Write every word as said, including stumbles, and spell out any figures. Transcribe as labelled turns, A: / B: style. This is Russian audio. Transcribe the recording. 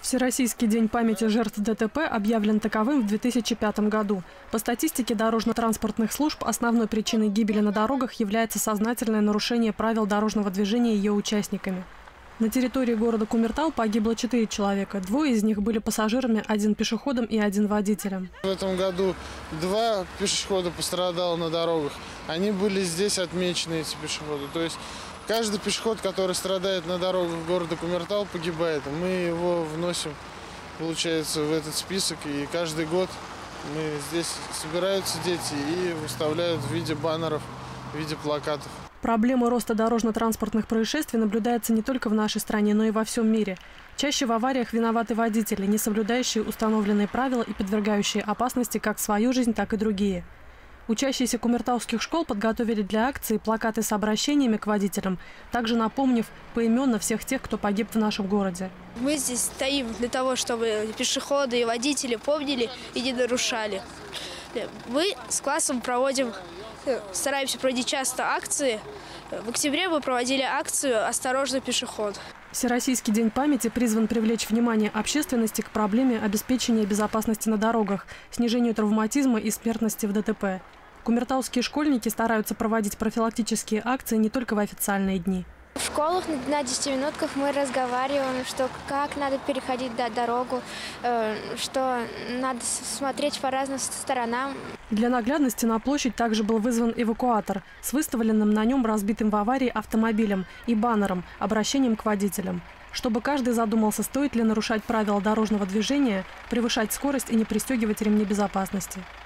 A: Всероссийский день памяти жертв ДТП объявлен таковым в две тысячи пятом году. По статистике дорожно-транспортных служб основной причиной гибели на дорогах является сознательное нарушение правил дорожного движения ее участниками. На территории города Кумертау погибло четыре человека. Двое из них были пассажирами, один пешеходом и один водителем.
B: В этом году два пешехода пострадало на дорогах. Они были здесь отмечены, эти пешеходы. То есть каждый пешеход, который страдает на дорогах города Кумертау, погибает. Мы его вносим, получается, в этот список. И каждый год мы здесь собираются дети и выставляют в виде баннеров, в виде плакатов.
A: Проблема роста дорожно-транспортных происшествий наблюдается не только в нашей стране, но и во всем мире. Чаще в авариях виноваты водители, не соблюдающие установленные правила и подвергающие опасности как свою жизнь, так и другие. Учащиеся кумертауских школ подготовили для акции плакаты с обращениями к водителям, также напомнив поименно всех тех, кто погиб в нашем городе.
C: Мы здесь стоим для того, чтобы пешеходы и водители помнили и не нарушали. Мы с классом проводим, стараемся проводить часто акции. В октябре мы проводили акцию «Осторожно, пешеход».
A: Всероссийский день памяти призван привлечь внимание общественности к проблеме обеспечения безопасности на дорогах, снижению травматизма и смертности в ДТП. Кумертауские школьники стараются проводить профилактические акции не только в официальные дни.
D: В школах на десятиминутках мы разговариваем, что как надо переходить дорогу, что надо смотреть по разным сторонам.
A: Для наглядности на площадь также был вызван эвакуатор с выставленным на нем разбитым в аварии автомобилем и баннером, обращением к водителям. Чтобы каждый задумался, стоит ли нарушать правила дорожного движения, превышать скорость и не пристегивать ремни безопасности.